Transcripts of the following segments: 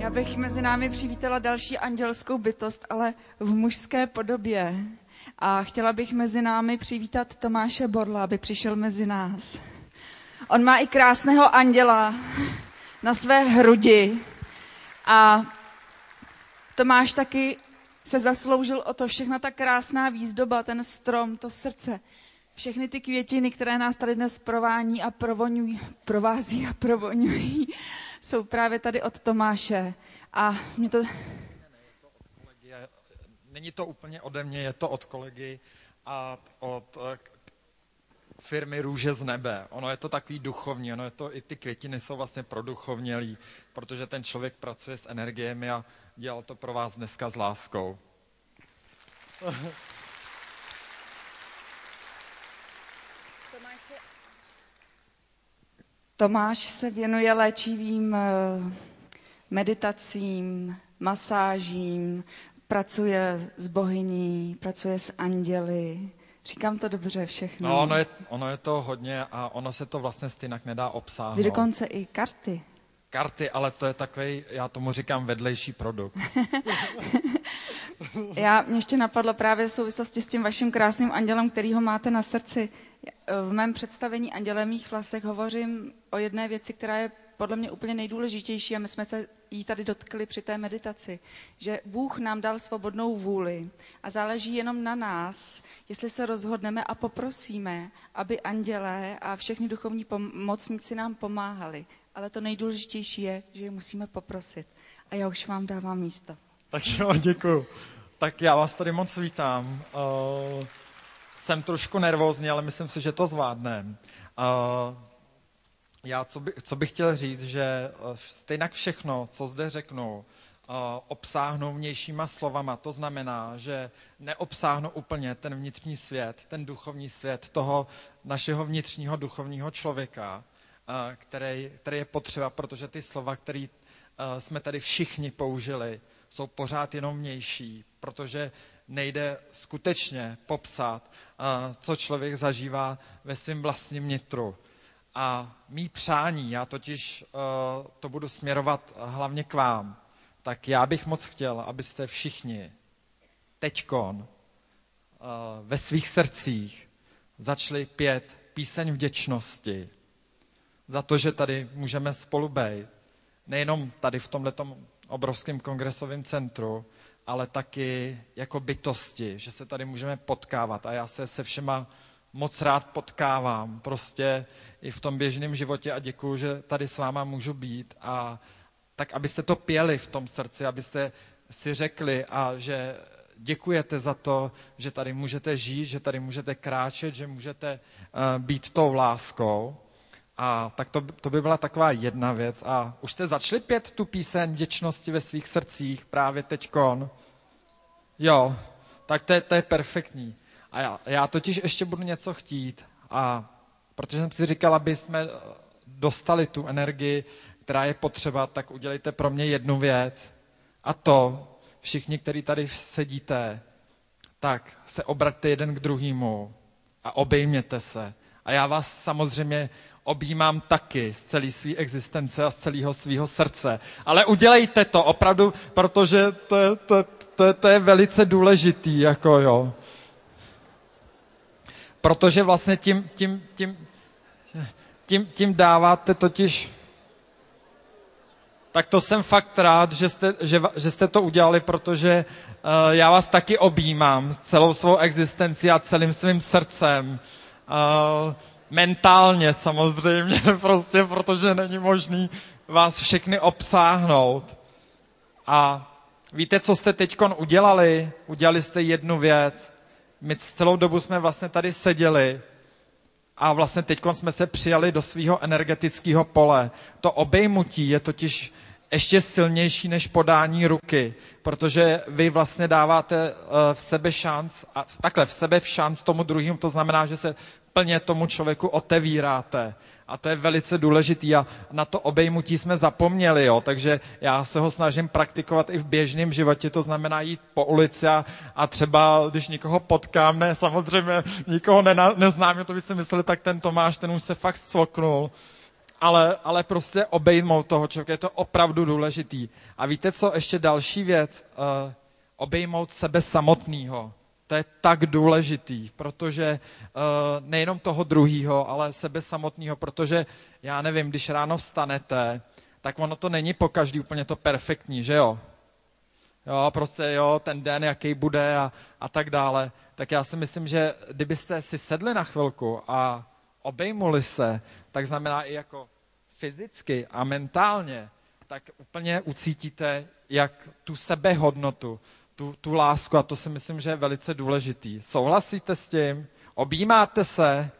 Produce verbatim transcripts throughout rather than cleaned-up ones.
Já bych mezi námi přivítala další andělskou bytost, ale v mužské podobě. A chtěla bych mezi námi přivítat Tomáše Borla, aby přišel mezi nás. On má i krásného anděla na své hrudi. A Tomáš taky se zasloužil o to, všechna ta krásná výzdoba, ten strom, to srdce, všechny ty květiny, které nás tady dnes prování a provoňují, provází a provoňují, jsou právě tady od Tomáše. A mě to... Není to úplně ode mě, je to od kolegy a od firmy Růže z nebe. Ono je to takový duchovní, ono je to, i ty květiny jsou vlastně produchovnělý, protože ten člověk pracuje s energiemi a dělal to pro vás dneska s láskou. Tomáš se, Tomáš se věnuje léčivým meditacím, masážím, pracuje s bohyní, pracuje s anděli. Říkám to dobře všechno. No, ono je, ono je to hodně a ono se to vlastně stejnak nedá obsáhnout. Vy dokonce i karty. Karty, ale to je takový, já tomu říkám vedlejší produkt. Já, mě ještě napadlo právě v souvislosti s tím vaším krásným andělem, který ho máte na srdci. V mém představení Anděle mých vlasech hovořím o jedné věci, která je podle mě úplně nejdůležitější a my jsme se jí tady dotkli při té meditaci, že Bůh nám dal svobodnou vůli a záleží jenom na nás, jestli se rozhodneme a poprosíme, aby andělé a všechny duchovní pomocníci nám pomáhali. Ale to nejdůležitější je, že je musíme poprosit. A já už vám dávám místo. Tak jo, děkuju. Tak já vás tady moc vítám. Uh, jsem trošku nervózní, ale myslím si, že to zvládnem. Uh, já co, by, co bych chtěl říct, že stejnak všechno, co zde řeknu, uh, obsáhnu vnějšíma slovama. To znamená, že neobsáhnu úplně ten vnitřní svět, ten duchovní svět toho našeho vnitřního duchovního člověka, uh, který, který je potřeba, protože ty slova, které uh, jsme tady všichni použili, jsou pořád jenom vnější, protože nejde skutečně popsat, uh, co člověk zažívá ve svém vlastním nitru. A mý přání, já totiž uh, to budu směrovat hlavně k vám, tak já bych moc chtěl, abyste všichni teďkon uh, ve svých srdcích začali pět píseň vděčnosti za to, že tady můžeme spolu být. Nejenom tady v tomhletom obrovském kongresovém centru, ale taky jako bytosti, že se tady můžeme potkávat. A já se se všema moc rád potkávám, prostě i v tom běžném životě a děkuju, že tady s váma můžu být. A tak, abyste to pěli v tom srdci, abyste si řekli a že děkujete za to, že tady můžete žít, že tady můžete kráčet, že můžete uh, být tou láskou. A tak to, to by byla taková jedna věc. A už jste začali pět tu píseň vděčnosti ve svých srdcích právě teďkon? Jo, tak to je, to je perfektní. A já, já totiž ještě budu něco chtít. A protože jsem si říkal, aby jsme dostali tu energii, která je potřeba, tak udělejte pro mě jednu věc. A to, všichni, kteří tady sedíte, tak se obraťte jeden k druhému a obejměte se. A já vás samozřejmě objímám taky z celé své existence a z celého svého srdce. Ale udělejte to opravdu, protože to, to, to, to je velice důležitý, jako jo. Protože vlastně tím, tím, tím, tím, tím dáváte totiž... Tak to jsem fakt rád, že jste, že, že jste to udělali, protože uh, já vás taky objímám celou svou existenci a celým svým srdcem. Uh, mentálně samozřejmě, prostě, protože není možný vás všechny obsáhnout. A víte, co jste teďkon udělali? Udělali jste jednu věc. My celou dobu jsme vlastně tady seděli a vlastně teďkon jsme se přijali do svého energetického pole. To obejmutí je totiž ještě silnější než podání ruky, protože vy vlastně dáváte v sebe šanc, a takhle v sebe v šanc tomu druhému, to znamená, že se plně tomu člověku otevíráte. A to je velice důležitý a na to obejmutí jsme zapomněli, jo? Takže já se ho snažím praktikovat i v běžném životě, to znamená jít po ulici a, a třeba, když někoho potkám, ne, samozřejmě nikoho nena, neznám, to by si mysleli, tak ten Tomáš, ten už se fakt scvoknul. ale, ale prostě obejmout toho člověka, je to opravdu důležitý. A víte co, ještě další věc, uh, obejmout sebe samotného. To je tak důležitý, protože uh, nejenom toho druhýho, ale sebe samotného, protože já nevím, když ráno vstanete, tak ono to není po každý úplně to perfektní, že jo? Jo, prostě jo, ten den, jaký bude a, a tak dále. Tak já si myslím, že kdybyste si sedli na chvilku a obejmuli se, tak znamená i jako fyzicky a mentálně, tak úplně ucítíte, jak tu sebehodnotu, tu, tu lásku, a to si myslím, že je velice důležitý. Souhlasíte s tím? Objímáte se?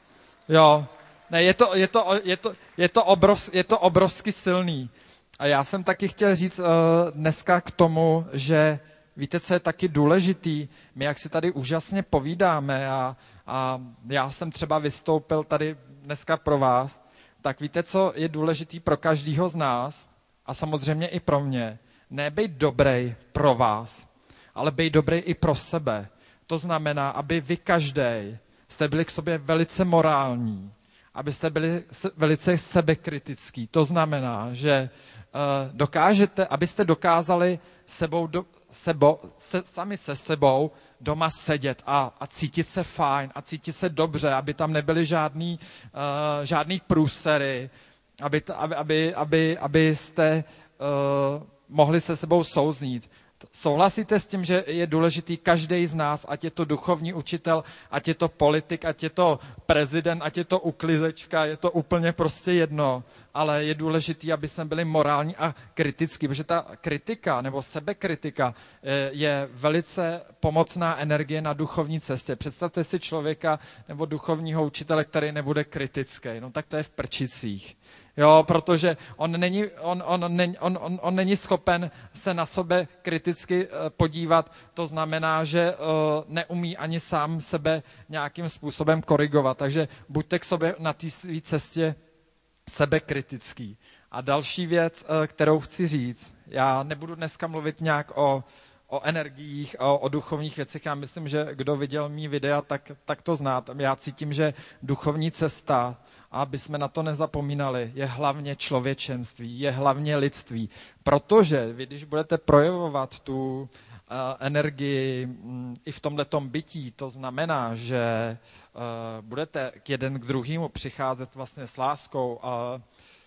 Jo. Ne, je to, je to, je to, je to, obrov, je to obrovsky silný. A já jsem taky chtěl říct uh, dneska k tomu, že víte, co je taky důležitý? My, jak si tady úžasně povídáme a, a já jsem třeba vystoupil tady dneska pro vás, tak víte, co je důležitý pro každýho z nás a samozřejmě i pro mě? Ne být dobrý pro vás, ale být dobrý i pro sebe. To znamená, aby vy každý jste byli k sobě velice morální, abyste byli velice sebekritický. To znamená, že uh, dokážete, abyste dokázali sebou, do, sebo, se, sami se sebou doma sedět a, a cítit se fajn a cítit se dobře, aby tam nebyly žádný, uh, žádný průsery, aby, aby, aby, aby, abyste uh, mohli se sebou souznít. Souhlasíte s tím, že je důležitý každý z nás, ať je to duchovní učitel, ať je to politik, ať je to prezident, ať je to uklizečka, je to úplně prostě jedno, ale je důležitý, aby jsme byli morální a kritický, protože ta kritika nebo sebekritika je velice pomocná energie na duchovní cestě. Představte si člověka nebo duchovního učitele, který nebude kritický, no tak to je v prčicích. Jo, protože on není, on, on, není, on, on, on není schopen se na sebe kriticky podívat, to znamená, že uh, neumí ani sám sebe nějakým způsobem korigovat. Takže buďte k sobě na té své cestě sebekritický. A další věc, uh, kterou chci říct, já nebudu dneska mluvit nějak o, o energiích, o, o duchovních věcech. Já myslím, že kdo viděl mý videa, tak, tak to zná. Já cítím, že duchovní cesta, aby jsme na to nezapomínali, je hlavně člověčenství, je hlavně lidství. Protože vy, když budete projevovat tu uh, energii um, i v tomhletom bytí, to znamená, že uh, budete k jeden k druhému přicházet vlastně s láskou, uh,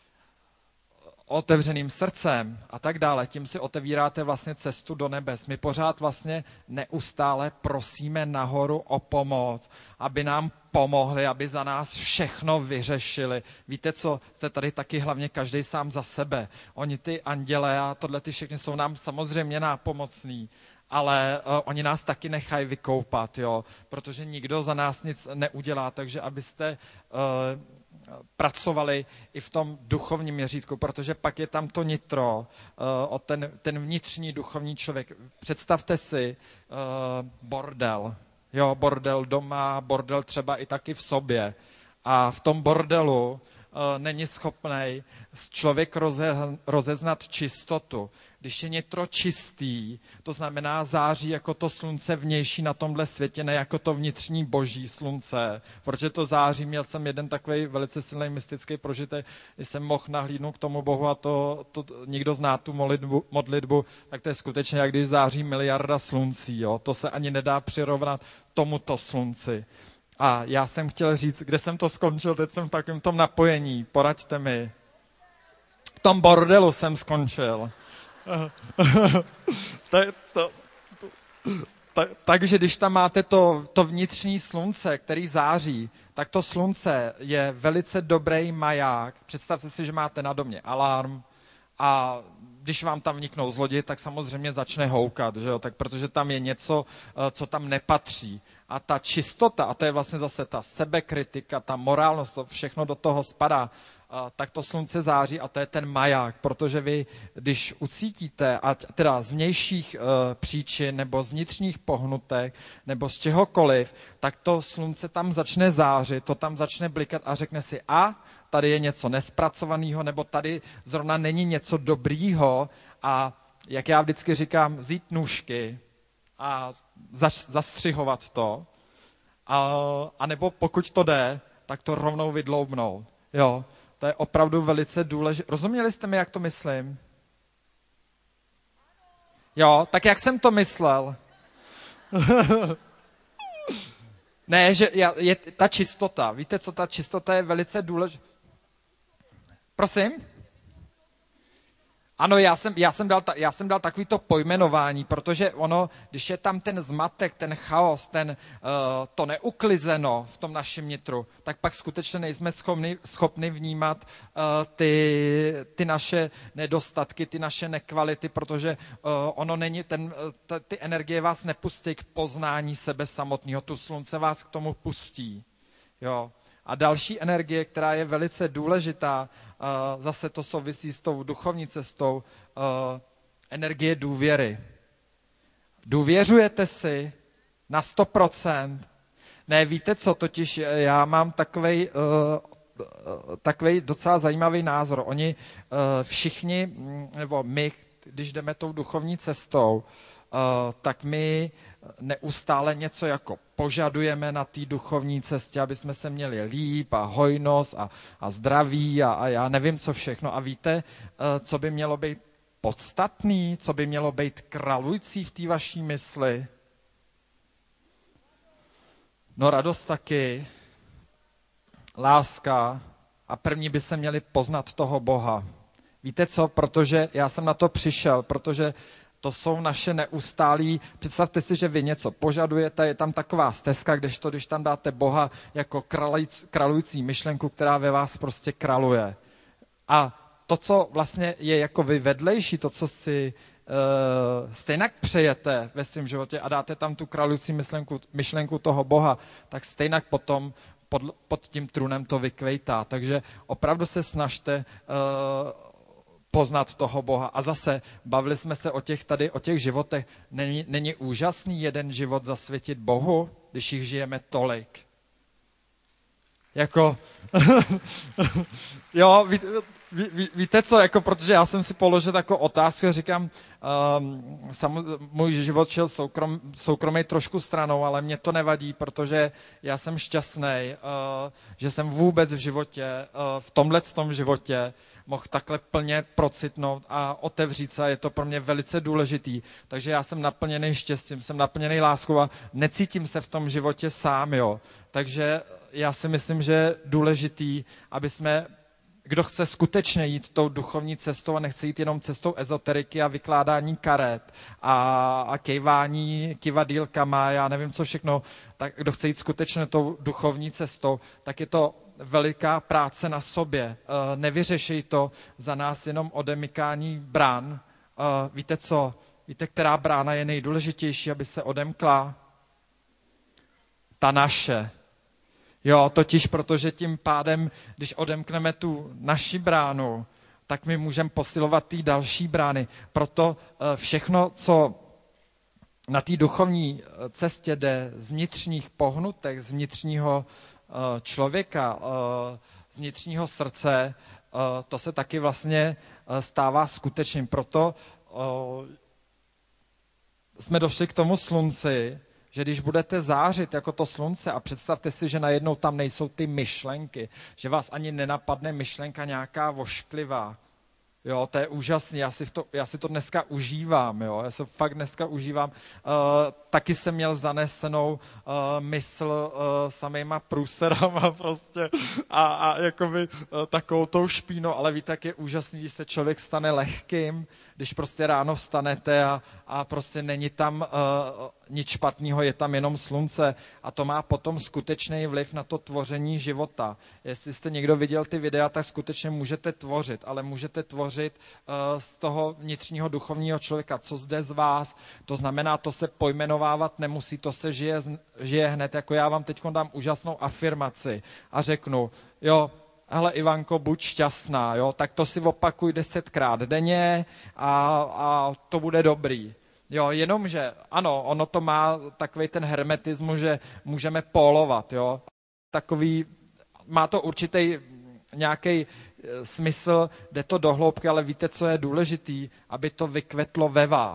otevřeným srdcem a tak dále, tím si otevíráte vlastně cestu do nebes. My pořád vlastně neustále prosíme nahoru o pomoc, aby nám pomohli, aby za nás všechno vyřešili. Víte co, jste tady taky hlavně každý sám za sebe. Oni ty anděle a tohle ty všechny jsou nám samozřejmě nápomocní, ale uh, oni nás taky nechají vykoupat, jo, protože nikdo za nás nic neudělá, takže abyste uh, pracovali i v tom duchovním měřítku, protože pak je tam to nitro, uh, o ten, ten vnitřní duchovní člověk. Představte si uh, bordel, jo, bordel doma, bordel třeba i taky v sobě. A v tom bordelu uh, není schopný člověk roze, rozeznat čistotu. Když je nitro čistý, to znamená září jako to slunce vnější na tomhle světě, ne jako to vnitřní boží slunce. Protože to září, měl jsem jeden takový velice silný mystický prožitek, když jsem mohl nahlídnout k tomu Bohu a to, to nikdo zná tu modlitbu, modlitbu, tak to je skutečně, jak když září miliarda sluncí. Jo? To se ani nedá přirovnat tomuto slunci. A já jsem chtěl říct, kde jsem to skončil, teď jsem v takovém tom napojení, poraďte mi. V tom bordelu jsem skončil. to, to, to, ta, takže když tam máte to, to vnitřní slunce, který září, tak to slunce je velice dobrý maják. Představte si, že máte na domě alarm a když vám tam vniknou zloději, tak samozřejmě začne houkat, že jo? Tak protože tam je něco, co tam nepatří. A ta čistota, a to je vlastně zase ta sebekritika, ta morálnost, to všechno do toho spadá, tak to slunce září a to je ten maják, protože vy, když ucítíte, ať teda z vnějších uh, příčin nebo z vnitřních pohnutek nebo z čehokoliv, tak to slunce tam začne zářit, to tam začne blikat a řekne si, a tady je něco nespracovaného, nebo tady zrovna není něco dobrýho a jak já vždycky říkám, vzít nůžky a zaš, zastřihovat to, a, a nebo pokud to jde, tak to rovnou vydloubnout, jo. To je opravdu velice důležité. Rozuměli jste mi, jak to myslím? Jo, tak jak jsem to myslel? Ne, že je ta čistota. Víte, co ta čistota je velice důležitá? Prosím? Ano, já jsem, já jsem dal, ta, já jsem dal takovýto pojmenování, protože ono, když je tam ten zmatek, ten chaos, ten, uh, to neuklizeno v tom našem nitru, tak pak skutečně nejsme schopni, schopni vnímat uh, ty, ty naše nedostatky, ty naše nekvality, protože uh, ono není, ten, t, ty energie vás nepustí k poznání sebe samotného, tu slunce vás k tomu pustí. Jo. A další energie, která je velice důležitá, uh, zase to souvisí s tou duchovní cestou, uh, energie důvěry. Důvěřujete si na sto procent? Ne, víte co, totiž já mám takovej, uh, takovej docela zajímavý názor. Oni uh, všichni, nebo my, když jdeme tou duchovní cestou, uh, tak my neustále něco jako požadujeme na té duchovní cestě, aby jsme se měli líp a hojnost a, a zdraví a, a já nevím co všechno. A víte, co by mělo být podstatný, co by mělo být králující v té vaší mysli? No radost taky, láska a první by se měli poznat toho Boha. Víte co, protože já jsem na to přišel, protože to jsou naše neustálí. Představte si, že vy něco požadujete, je tam taková stezka, kdežto, když tam dáte Boha jako králující myšlenku, která ve vás prostě králuje. A to, co vlastně je jako vy vedlejší, to, co si uh, stejně přejete ve svém životě a dáte tam tu králující myšlenku, myšlenku toho Boha, tak stejně potom pod, pod tím trůnem to vykvejtá. Takže opravdu se snažte uh, poznat toho Boha. A zase bavili jsme se o těch tady, o těch životech. Není, není úžasný jeden život zasvětit Bohu, když jich žijeme tolik? Jako, jo, ví, ví, ví, víte co, jako, protože já jsem si položil takovou otázku a říkám, um, sam, můj život šel soukrom, soukromý trošku stranou, ale mě to nevadí, protože já jsem šťastný, uh, že jsem vůbec v životě, uh, v tomhletom životě mohl takhle plně procitnout a otevřít se a je to pro mě velice důležitý. Takže já jsem naplněný štěstím, jsem naplněný láskou a necítím se v tom životě sám, jo. Takže já si myslím, že je důležitý, aby jsme, kdo chce skutečně jít tou duchovní cestou a nechce jít jenom cestou ezoteriky a vykládání karet a, a kejvání kivadýlkama, já nevím co všechno, tak kdo chce jít skutečně tou duchovní cestou, tak je to veliká práce na sobě. Nevyřeší to za nás jenom odemykání brán. Víte co? Víte, která brána je nejdůležitější, aby se odemkla? Ta naše. Jo, totiž protože tím pádem, když odemkneme tu naši bránu, tak my můžeme posilovat ty další brány. Proto všechno, co na té duchovní cestě jde z vnitřních pohnutek, z vnitřního člověka, z vnitřního srdce, to se taky vlastně stává skutečným. Proto jsme došli k tomu slunci, že když budete zářit jako to slunce a představte si, že najednou tam nejsou ty myšlenky, že vás ani nenapadne myšlenka nějaká vošklivá. Jo, to je úžasný, já si, to, já si to dneska užívám, jo, já se fakt dneska užívám. Uh, taky jsem měl zanesenou uh, mysl uh, samýma průserama prostě a, a jakoby uh, takovou tou špínou, ale víte, jak je úžasný, když se člověk stane lehkým, když prostě ráno vstanete a, a prostě není tam uh, nic špatného, je tam jenom slunce a to má potom skutečný vliv na to tvoření života. Jestli jste někdo viděl ty videa, tak skutečně můžete tvořit, ale můžete tvořit uh, z toho vnitřního duchovního člověka, co zde z vás, to znamená, to se pojmenovávat nemusí, to se žije, žije hned, jako já vám teď dám úžasnou afirmaci a řeknu, jo, hele Ivanko, buď šťastná, jo, tak to si opakuj desetkrát denně a, a to bude dobrý. Jo, jenomže, ano, ono to má takový ten hermetismus, že můžeme pólovat, jo. Takový, má to určitý nějaký smysl, jde to do hloubky, ale víte, co je důležitý? Aby to vykvetlo ve vás.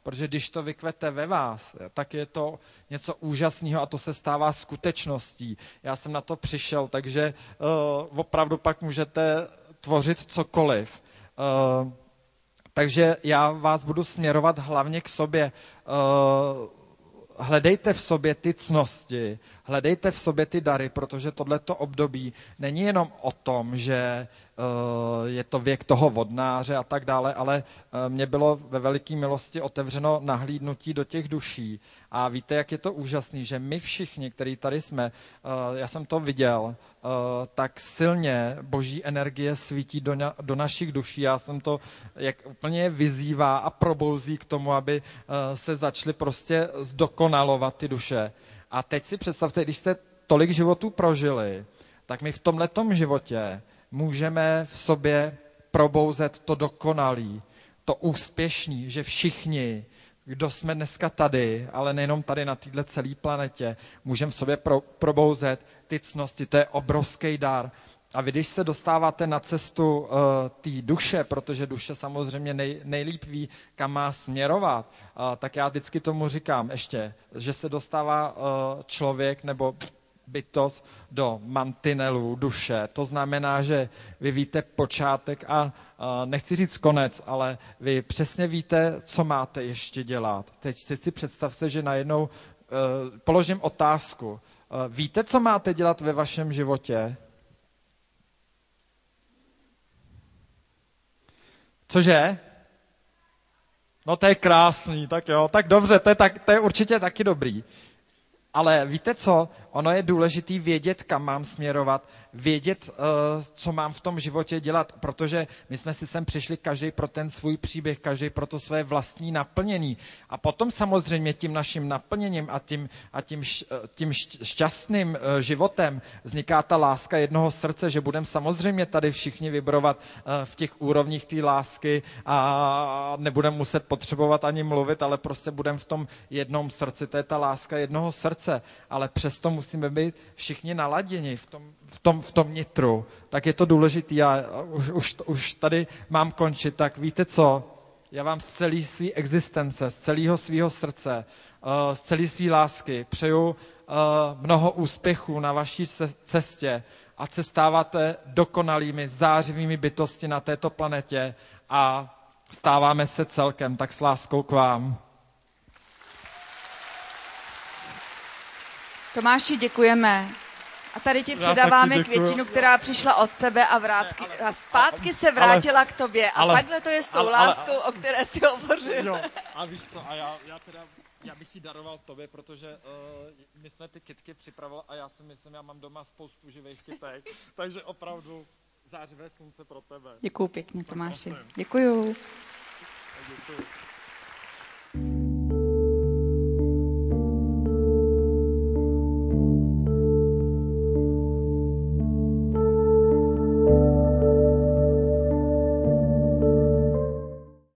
protože když to vykvete ve vás, tak je to něco úžasného a to se stává skutečností. Já jsem na to přišel, takže uh, opravdu pak můžete tvořit cokoliv. Uh, takže já vás budu směrovat hlavně k sobě. Uh, hledejte v sobě ty ctnosti, hledejte v sobě ty dary, protože tohleto období není jenom o tom, že uh, je to věk toho vodnáře a tak dále, ale uh, mně bylo ve veliké milosti otevřeno nahlídnutí do těch duší. A víte, jak je to úžasný, že my všichni, kteří tady jsme, uh, já jsem to viděl, uh, tak silně boží energie svítí do, na, do našich duší. Já jsem to, jak úplně vyzývá a probouzí k tomu, aby uh, se začaly prostě zdokonalovat ty duše. A teď si představte, když jste tolik životů prožili, tak my v tomhletom životě můžeme v sobě probouzet to dokonalý, to úspěšný, že všichni, kdo jsme dneska tady, ale nejenom tady na této celé planetě, můžeme v sobě pro, probouzet ty ctnosti. To je obrovský dar. A vy, když se dostáváte na cestu uh, té duše, protože duše samozřejmě nej, nejlíp ví, kam má směrovat, uh, tak já vždycky tomu říkám ještě, že se dostává uh, člověk nebo bytost do mantinelů duše. To znamená, že vy víte počátek a uh, nechci říct konec, ale vy přesně víte, co máte ještě dělat. Teď, teď si představte, že najednou uh, položím otázku. Uh, víte, co máte dělat ve vašem životě? Cože? No to je krásný, tak jo, tak dobře, to je, tak, to je určitě taky dobrý. Ale víte co? Ono je důležité vědět, kam mám směrovat, vědět, uh, co mám v tom životě dělat, protože my jsme si sem přišli každý pro ten svůj příběh, každý pro to své vlastní naplnění. A potom samozřejmě tím naším naplněním a tím, a tím, tím šťastným uh, životem vzniká ta láska jednoho srdce, že budeme samozřejmě tady všichni vibrovat uh, v těch úrovních té lásky a nebudeme muset potřebovat ani mluvit, ale prostě budeme v tom jednom srdci. To je ta láska jednoho srdce, ale přesto musíme být všichni naladěni v tom, v tom, v tom nitru. Tak je to důležité. Já už, už, už tady mám končit. Tak víte co? Já vám z celé své existence, z celého svého srdce, z celé své lásky přeju mnoho úspěchů na vaší cestě, ať se stáváte dokonalými, zářivými bytosti na této planetě a stáváme se celkem. Tak s láskou k vám. Tomáši, děkujeme. A tady ti předáváme květinu, která přišla od tebe a, vrátky, ne, ale, a zpátky se vrátila ale, k tobě. A ale, takhle to je s tou ale, láskou, ale, o které jsi hovořil. Jo, a víš co, a já, já teda, já bych ji daroval tobě, protože uh, my jsme ty kytky připravili a já si myslím, já mám doma spoustu živých kytek, takže opravdu zářivé slunce pro tebe. Děkuju pěkně, Tomáši. Děkuju. Děkuju.